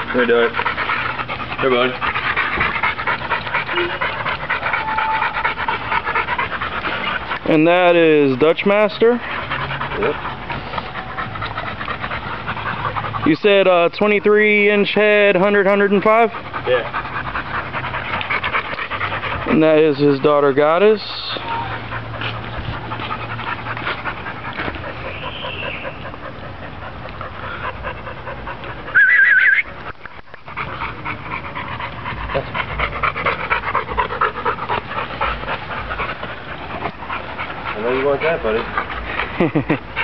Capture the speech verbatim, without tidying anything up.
Let me do it. Here, bud. And that is Dutch Master. Yep. You said uh, twenty-three inch head, one hundred, one oh five? Yeah. And that is his daughter Goddess. I know you want that, buddy.